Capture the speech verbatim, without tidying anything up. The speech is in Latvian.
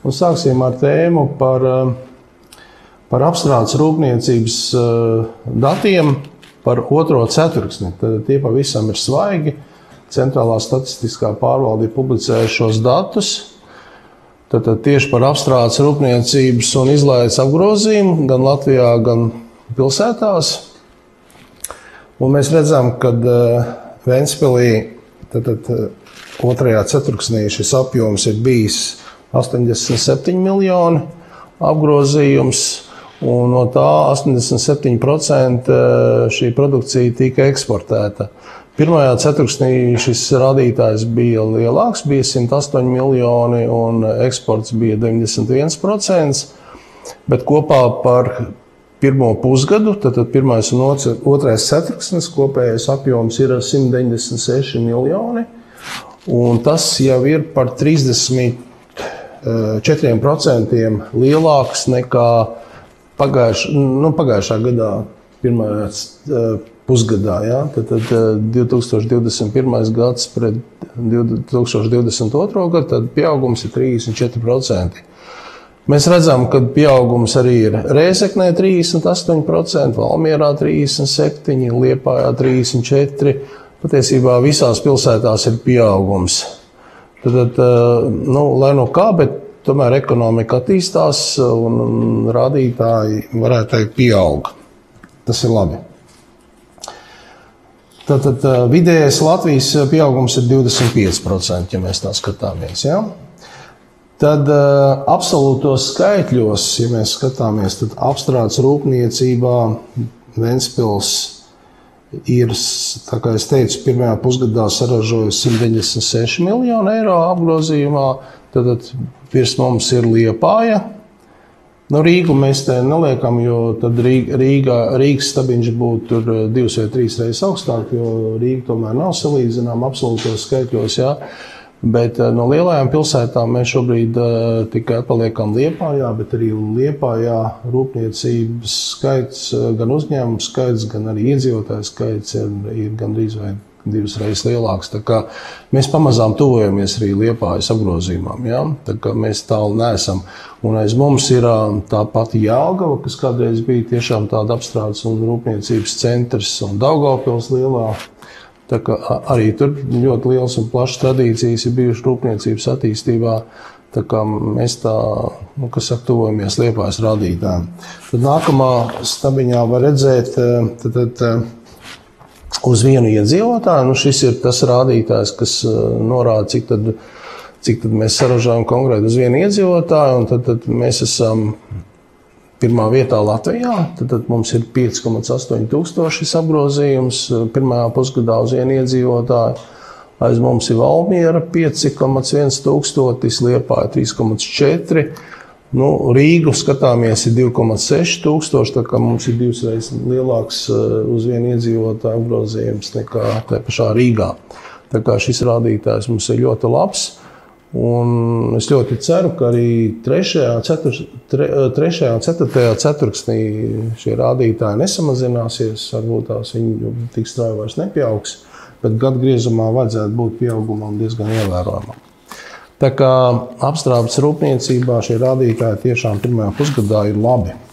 Un sāksim ar tēmu par, par apstrādes rūpniecības datiem par otro ceturksni. Tad tie pavisam ir svaigi. Centrālā statistiskā pārvalde ir publicējuši šos datus. Tad tieši par apstrādes rūpniecības un izlaides apgrozījumu gan Latvijā, gan pilsētās. Un mēs redzam, ka Ventspilī tad, tad, otrajā ceturksnī šis apjoms ir bijis astoņdesmit septiņi miljoni apgrozījums, un no tā astoņdesmit septiņi procenti šī produkcija tika eksportēta. Pirmajā ceturksnī šis rādītājs bija lielāks, bija simt astoņi miljoni, un eksports bija deviņdesmit viens procents, bet kopā par pirmo pusgadu, tad pirmais un otrais ceturksnis kopējais apjoms ir simt deviņdesmit seši miljoni, un tas jau ir par trīsdesmit četriem procentiem lielāks nekā pagājuš, nu, pagājušā gadā pirmajā pusgadā. Ja? Tad, tad divi tūkstoši divdesmit pirmais gads pret divi tūkstoši divdesmit otro gadu, tad pieaugums ir trīsdesmit četri procenti. Mēs redzam, ka pieaugums arī ir Rēzeknē trīsdesmit astoņi procenti, Valmierā trīsdesmit septiņi procenti, Liepājā trīsdesmit četri procenti. Patiesībā visās pilsētās ir pieaugums. Tad, nu, lai no kā, bet tomēr ekonomika attīstās un rādītāji, varētu teikt, pieaug. Tas ir labi. Tātad vidējais Latvijas pieaugums ir divdesmit pieci procenti, ja mēs tā skatāmies. Ja? Tad uh, absolūtos skaitļos, ja mēs skatāmies, tad apstrādes rūpniecībā Ventspils ir, tā kā es teicu, pirmajā pusgadā saražoja simt deviņdesmit seši miljoni eiro apgrozījumā, tad virs mums ir Liepāja. Nu, Rīgu mēs te neliekam, jo tad Rīga, Rīgas stabiņš būtu tur divas vai trīs reizes augstāk, jo Rīga tomēr nav salīdzinām absolūtos skaitļos, jā. Bet no lielajām pilsētām mēs šobrīd tikai atpaliekam Liepājā, bet arī Liepājā rūpniecības skaits, gan uzņēmumu skaits, gan arī iedzīvotāju skaits ir, ir gandrīz vai divas reizes lielāks. Tā kā mēs pamazām tuvojamies arī Liepājas apgrozījumam, ja? Tā kā mēs tālu neesam. Un aiz mums ir tā pati Jelgava, kas kādreiz bija tiešām tāda apstrādes un rūpniecības centrs, un Daugavpils lielā. Tā kā arī tur ļoti liels un plašs tradīcijas ir bijušas rūpniecības attīstībā. Tā kā mēs tā, nu, kas saka, tuvojamies Liepājas rādītājiem. Tad nākamā stabiņā var redzēt tad, tad, uz vienu iedzīvotāju. Nu, šis ir tas rādītājs, kas norāda, cik tad, cik tad mēs saražojam konkrēti uz vienu iedzīvotāju. Un tad, tad mēs esam pirmā vietā Latvijā, tad, tad mums ir pieci komats astoņi tūkstoši šis apgrozījums pirmajā pusgadā uz vienu iedzīvotāju. Aiz mums ir Valmiera pieci komats viens tūkstotis, Liepāja trīs komats četri. Nu, Rīgu skatāmies ir divi komats seši tūkstoši, tā kā mums ir divas reizes lielāks uz vienu iedzīvotāju apgrozījums nekā tā pašā Rīgā. Tā kā šis rādītājs mums ir ļoti labs. Un es ļoti ceru, ka arī trešajā, cetur, tre, trešajā un ceturtajā ceturksnī šie rādītāji nesamazināsies, varbūt tās viņi tik strauji vairs nepieaugs, bet gadu griezumā vajadzētu būt pieaugumam diezgan ievērojamam. Tā kā apstrādes rūpniecībā šie rādītāji tiešām pirmajā pusgadā ir labi.